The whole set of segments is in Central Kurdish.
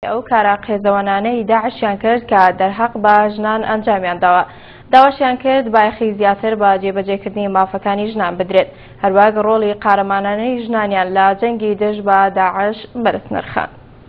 ئەو کارە قێزەوەنانەی داعشیان کرد کە دەرهەق بە ژنان ئەنجامیان داوە. داواشیان کرد بایەخی زیاتر بە جێبەجێکردنی مافەکانی ژنان بدرێت، هەروەک ڕۆڵی قارەمانانەی ژنانیان لە جەنگی دژ بە داعش بەرز نرخان.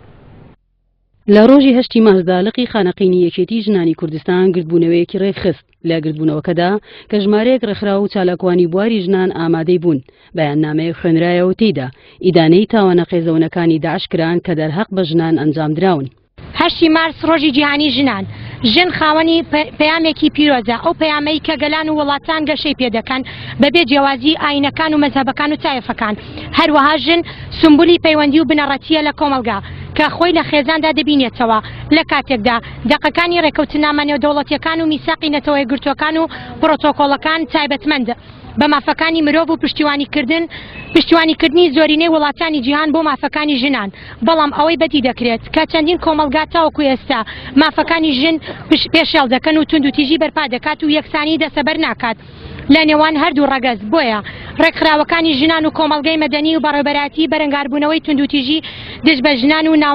لە ڕۆژی 8 مارسدا لقی خانەقینی یەکێتی ژنانی کوردستان گردبوونەوەیەکی ڕێکخست لە گردبوونەوەکەدا کە ژمارەیەک ڕێکخرا و چالاکوانی بواری ژنان ئامادەی بوون. بەیاننامەیەک خوێنرایەوە تێیدا ئیدانەی تاوانە قێزەونەکانی داعش کران کە دەرهەق بە ژنان ئەنجام دراون. 8 مارس ڕۆژی جیهانی ژنان. ژن خاوەنی پەیامێکی پیرۆزە، ئەو پەیامەی کە گەلان و وڵاتان گەشەی پێدەکەن بەبێ جیاوازی ئاینەکان و مەزهەبەکان و چایەفەکان. هەروەها ژن سمبولی پەیوەندی و بنەڕەتیە لە کۆمەلگا کە خۆی لە خێزاندا دەبینێتەوە لە کاتێکدا دەقەکانی ڕێکەوتنامە نێودەوڵەتیەکان و میساقی نەتەوەی گرتوەکان و پرۆتۆکۆڵەکان تایبەتمەند بە مافەکانی مرۆڤ و پشتیوانیکردنی زۆرینەی وڵاتانی جیهان بۆ مافەکانی ژنان. بەڵام ئەوەی بەدی دەکرێت کە چەندین کۆمەلگا تاوەکو ئێستا مافەکانی ژن پێشێڵ دەکەن و تونند و تیژی بەرپا دەکات و یەکسانی دەسەبەر ناکات لە نێوان هەردوو ڕەگەز. بۆیە ڕێکخراوەکانی ژنان و کۆمەلگەی مەدەنی و بەڕێوەبەراتی بەرەنگاربوونەوەی تونند و تیژی دژ بە ژنان و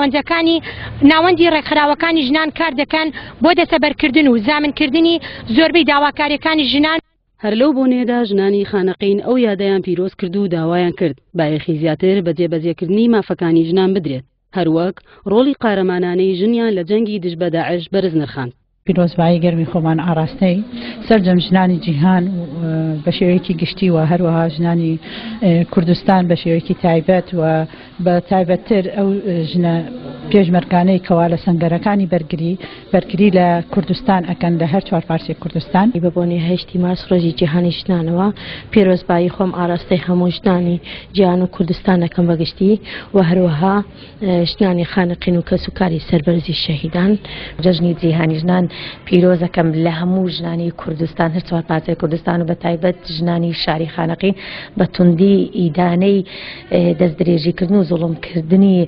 ناوەندی ڕێکخراوەکانی ژنان کار دەکەن بۆ دەسەبەرکردن و زامنکردنی زۆربەی داواکاریەکانی ژنان. هەر لەو بۆنێدا ژنانی خانەقین ئەو یادەیان پیرۆز کرد و داوایان کرد بایەخی زیاتر بە جێبەجێکردنی مافەکانی ژنان بدرێت، هەروەک ڕۆڵی قارەمانانەی ژنیان لە جەنگی دژ بە داعش بەرز نرخاند. پیرۆزبایی گەرمی خۆمان ئاراستەی سەرجەم ژنانی جیهان بە شێوەیەکی گشتی و هەروەها ژنانی کوردستان بە شێوەیەکی تایبەت و بە تایبەتتر ئەو ژنە پێشمەرگانەی کەوا لە سەنگەرەکانی بەرگری لە کوردستان ئەکەن لە هەر چوار پارچەی کوردستان. بە بۆنی 8 مارس ڕۆژی جیهانی ژنانەوە پیرۆزبایی خۆم ئاراستەی هەموو ژنانی جیهان و کوردستان ئەەکەم بەگشتی و هەروەها ژنانی خانەقین و کەسوکاری سەربەرزی شەهیدان. جەژنی جیهانی ژنان پیرۆزەکەم لە هەموو ژنانی کوردستان هەر چوار پارچەی کوردستان و بە تایبەت ژنانی شاری خانەقین بە توندی ئیدانەی دەستدرێژیکردن و زوڵمکردنی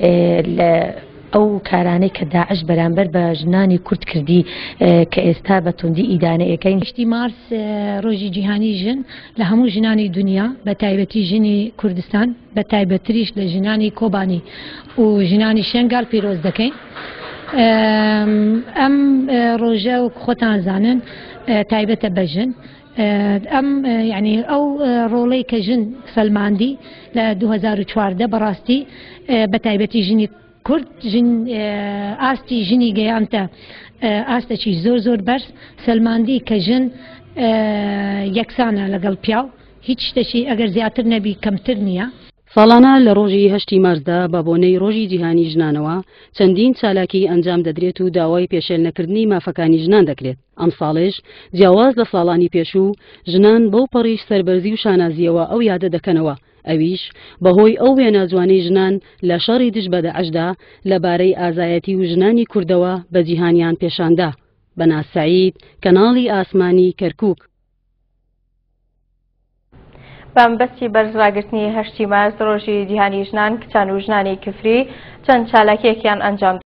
لە ئەو کارانەی کە داعش بەرامبەر بە ژنانی کورد کردی کە ئێستا بە توندی ئیدانەیەکەین. 8 مارس ڕۆژی جیهانی ژن لە هەموو ژنانی دنیا بە تایبەتی ژنی کوردستان بە تایبەتریش لە ژنانی کۆبانی و ژنانی شەنگال پیرۆز دەکەین. ئەم ڕۆژە و خۆتان زانن تایبەتە بە ژن. ئەم یعنی ئەو ڕۆڵەی کە ژن سەلماندی لە 2014 بەڕاستی بە تایبەتی ژنی کورد ئاستی ژنی گەیانتە ئاستەکی زۆر بەرز سەلماندی کە ژن یەکسانە لەگەڵ پیاو هیچ شتێکی ئەگەر زیاتر نەبی کەمتر نییە. ساڵانە لە ڕۆژی 8 مارسدا بە بۆنەی ڕۆژی جیهانی ژنانەوە چەندین چالاکی ئەنجام دەدرێت و داوای پێشێل نەکردنی مافەکانی ژنان دەکرێت. ئەم ساڵش جیاواز لە ساڵانی پێشوو ژنان بەو پەڕیش سەربەرزی و شانازیەوە ئەو یادە دەکەنەوە، ئەویش بەهۆی ئەو وێنەجوانەی ژنان لە شەڕی دژ بە داعشدا لەبارەی ئازایەتی و ژنانی کوردەوە بە جیهانیان پێشاندا. بەناز سەعید، کەناڵی ئاسمانی کەرکووک. بەمبەستی بەرزڕاگرتنی 8 مارس ڕۆژی جیهانی ژنان کچان و ژنانی کفری چەند چالاکیەکیان ئەنجام